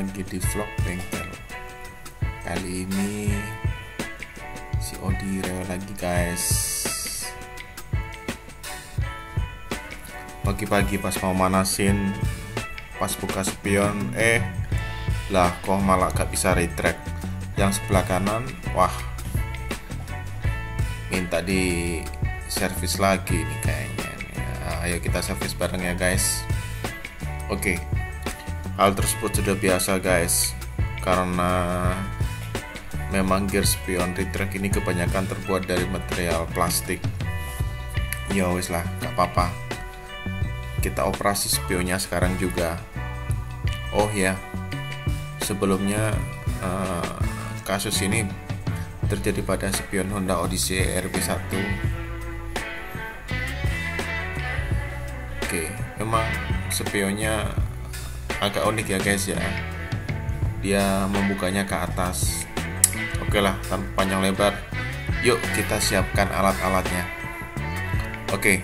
lagi di vlog bengkel. Kali ini si Odi rewel lagi guys. Pagi-pagi pas mau manasin, pas buka spion, lah kok malah gak bisa retract. Yang sebelah kanan, wah, minta di servis lagi nih kayaknya. Ayo kita servis bareng ya guys. Oke. Hal tersebut sudah biasa guys, karena memang gear spion retract ini kebanyakan terbuat dari material plastik. Ya wis lah, gak apa-apa. Kita operasi spionnya sekarang juga. Oh ya, sebelumnya kasus ini terjadi pada spion Honda Odyssey RB1. Oke, memang spionnya agak unik ya guys ya. Dia membukanya ke atas. Oke lah, tanpa panjang lebar, yuk kita siapkan alat-alatnya. Oke,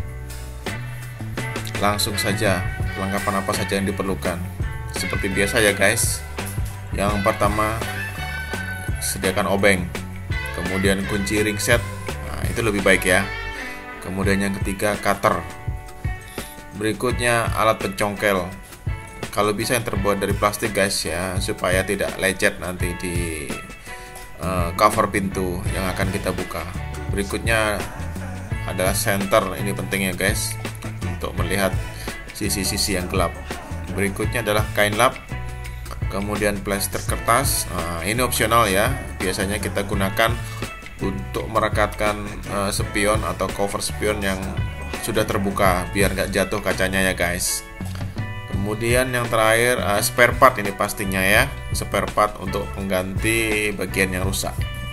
langsung saja. Perlengkapan apa saja yang diperlukan? Seperti biasa ya guys. Yang pertama, sediakan obeng. Kemudian kunci ring set. Nah, itu lebih baik ya. Kemudian yang ketiga, cutter. Berikutnya alat pencongkel. Kalau bisa yang terbuat dari plastik guys ya, supaya tidak lecet nanti di cover pintu yang akan kita buka. Berikutnya adalah senter, ini penting ya guys, untuk melihat sisi-sisi yang gelap. Berikutnya adalah kain lap, kemudian plester kertas. Nah, ini opsional ya, biasanya kita gunakan untuk merekatkan spion atau cover spion yang sudah terbuka biar nggak jatuh kacanya ya guys. Kemudian yang terakhir, spare part ini pastinya ya, spare part untuk pengganti bagian yang rusak.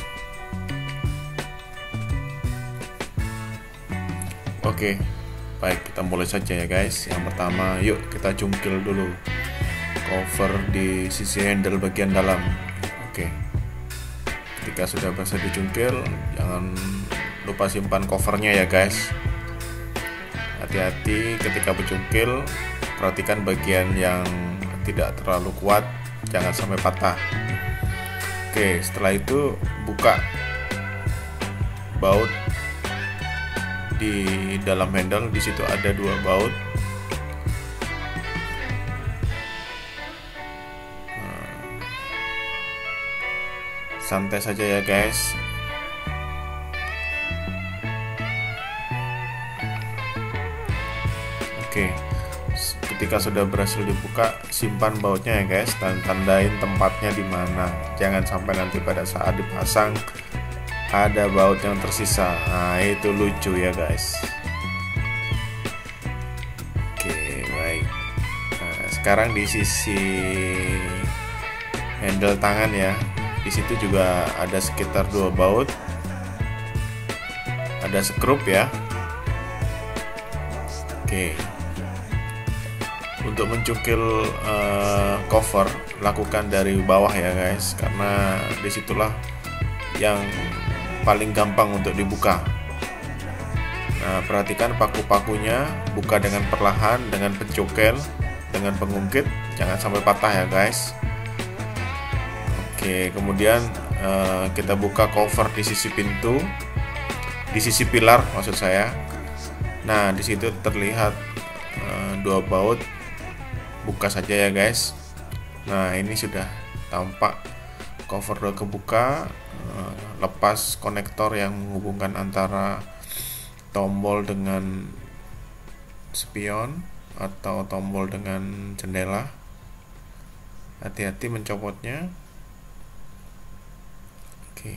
Oke, baik, kita mulai saja ya guys. Yang pertama, yuk kita cungkil dulu cover di sisi handle bagian dalam. Oke, ketika sudah berhasil dicungkil, jangan lupa simpan covernya ya guys. Hati-hati ketika mencungkil, perhatikan bagian yang tidak terlalu kuat, jangan sampai patah. Oke, setelah itu buka baut di dalam handle. Di situ ada 2 baut. Santai saja ya guys. Oke, ketika sudah berhasil dibuka, simpan bautnya ya guys, dan tandain tempatnya di mana. Jangan sampai nanti pada saat dipasang ada baut yang tersisa. Nah, itu lucu ya guys. Oke, baik. Nah, sekarang di sisi handle tangan ya, di situ juga ada sekitar 2 baut. Ada skrup ya. Oke. Untuk mencungkil cover, lakukan dari bawah ya guys, karena disitulah yang paling gampang untuk dibuka. Nah, perhatikan paku-pakunya, buka dengan perlahan, dengan pencungkil, dengan pengungkit, jangan sampai patah ya guys. Oke, kemudian kita buka cover di sisi pintu, di sisi pilar maksud saya. Nah, di situ terlihat 2 baut. Buka saja ya guys. Nah, ini sudah tampak cover udah kebuka. Lepas konektor yang menghubungkan antara tombol dengan spion atau tombol dengan jendela. Hati-hati mencopotnya. Oke,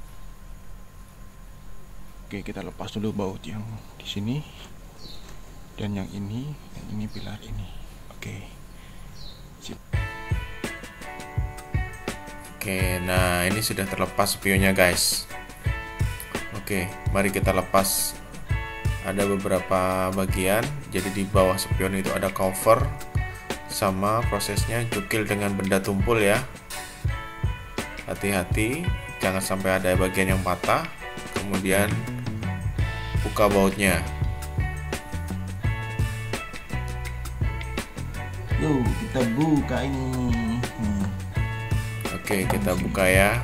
kita lepas dulu baut yang di sini dan yang ini pilar ini. Oke, nah ini sudah terlepas spionnya guys. Oke, mari kita lepas. Ada beberapa bagian, jadi di bawah spion itu ada cover, sama prosesnya cukil dengan benda tumpul ya. Hati-hati, jangan sampai ada bagian yang patah. Kemudian buka bautnya. Yuk kita buka ini. Oke, kita buka ya.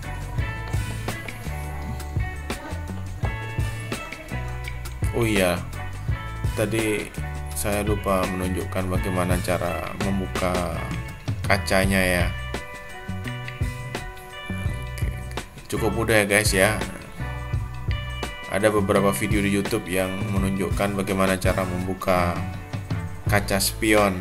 Oh iya, tadi saya lupa menunjukkan bagaimana cara membuka kacanya ya. Oke, cukup mudah ya guys ya. Ada beberapa video di YouTube yang menunjukkan bagaimana cara membuka kaca spion.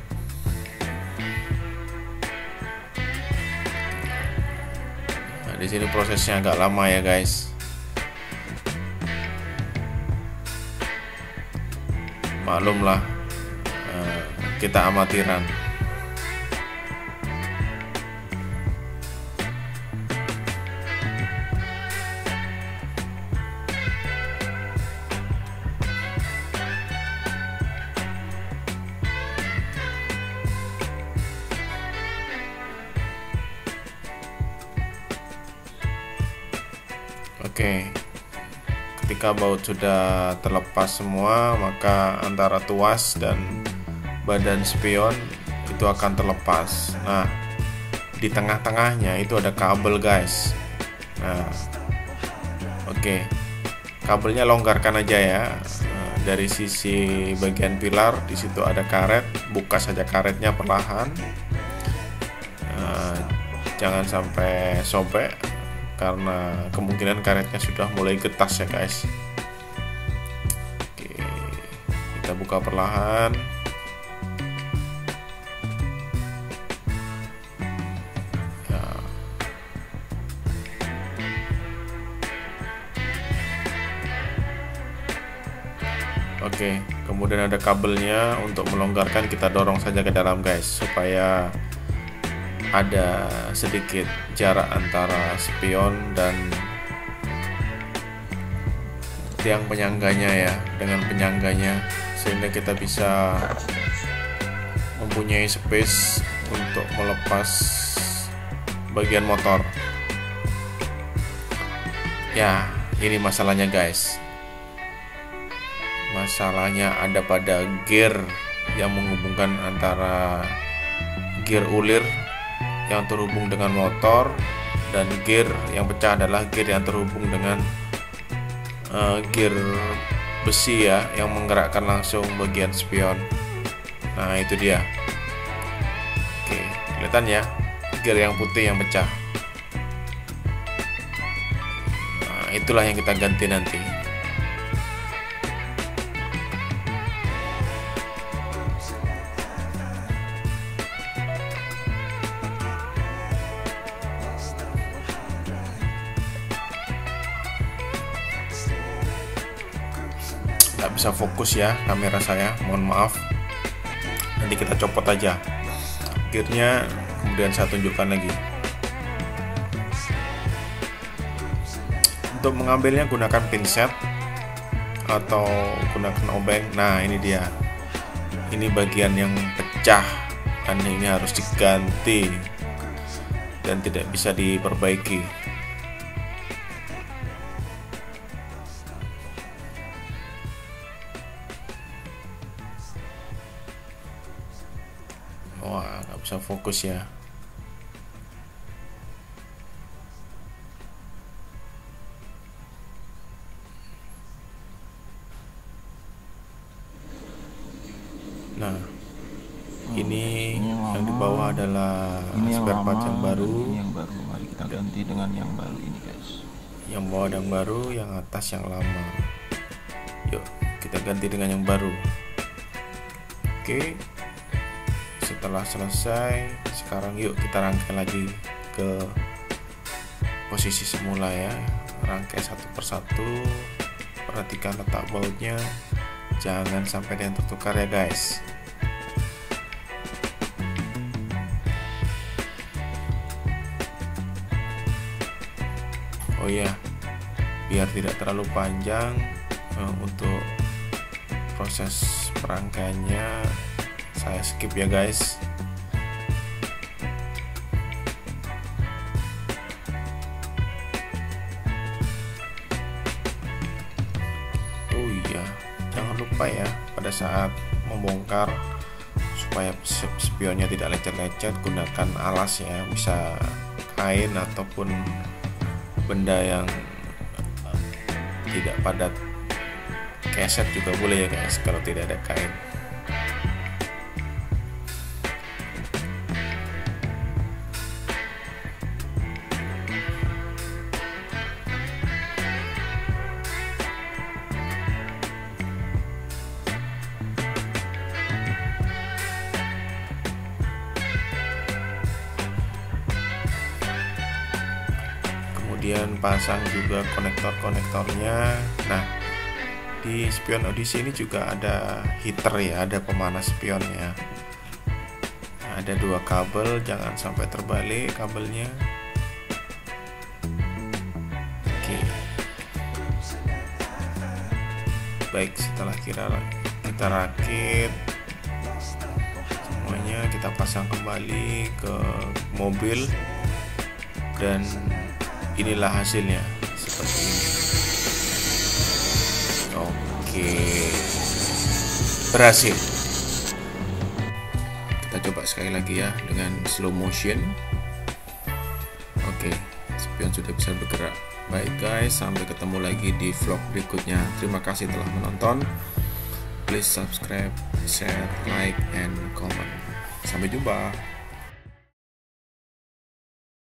Nah, di sini prosesnya agak lama ya guys. Maklumlah, kita amatiran. Oke, ketika baut sudah terlepas semua, maka antara tuas dan badan spion itu akan terlepas. Nah, di tengah-tengahnya itu ada kabel guys. Nah, oke, kabelnya longgarkan aja ya. Nah, dari sisi bagian pilar di situ ada karet, buka saja karetnya perlahan. Nah, jangan sampai sobek, karena kemungkinan karetnya sudah mulai getas ya guys. Oke, kita buka perlahan. Ya. Oke, kemudian ada kabelnya. Untuk melonggarkan kita dorong saja ke dalam guys, supaya ada sedikit jarak antara spion dan tiang penyangganya ya, dengan penyangganya, sehingga kita bisa mempunyai space untuk melepas bagian motor. Ya, ini masalahnya guys. Masalahnya ada pada gear yang menghubungkan antara gear ulir yang terhubung dengan motor, dan gear yang pecah adalah gear yang terhubung dengan gear besi ya, yang menggerakkan langsung bagian spion. Nah, itu dia. Oke, kelihatan ya, gear yang putih yang pecah. Nah, itulah yang kita ganti nanti. Nggak bisa fokus ya kamera saya, mohon maaf. Nanti kita copot aja gearnya, kemudian saya tunjukkan lagi. Untuk mengambilnya gunakan pinset atau gunakan obeng. Nah, ini dia, ini bagian yang pecah dan ini harus diganti dan tidak bisa diperbaiki. Wah, nggak bisa fokus ya. Nah, ini yang di bawah adalah spare part yang baru. Mari kita ganti dengan yang baru ini guys. Yang bawah yang baru, yang atas yang lama. Yuk, kita ganti dengan yang baru. Oke. Setelah selesai, sekarang yuk kita rangkai lagi ke posisi semula ya. Rangkai satu persatu. Perhatikan letak bautnya, jangan sampai ada yang tertukar ya guys. Oh iya, biar tidak terlalu panjang untuk proses perangkaiannya, saya skip ya guys. Oh iya, jangan lupa ya pada saat membongkar, supaya spionnya tidak lecet-lecet, gunakan alas ya, bisa kain ataupun benda yang tidak padat. Keset juga boleh ya guys kalau tidak ada kain. Kemudian pasang juga konektornya. Nah, di spion audisi ini juga ada heater ya, ada pemanas spionnya. Nah, ada 2 kabel, jangan sampai terbalik kabelnya. Oke. Baik, setelah kita rakit semuanya, kita pasang kembali ke mobil dan inilah hasilnya seperti ini. Oke, berhasil. Kita coba sekali lagi ya dengan slow motion. Oke, spion sudah bisa bergerak. Baik guys, sampai ketemu lagi di vlog berikutnya. Terima kasih telah menonton. Please subscribe, share, like, and comment. Sampai jumpa.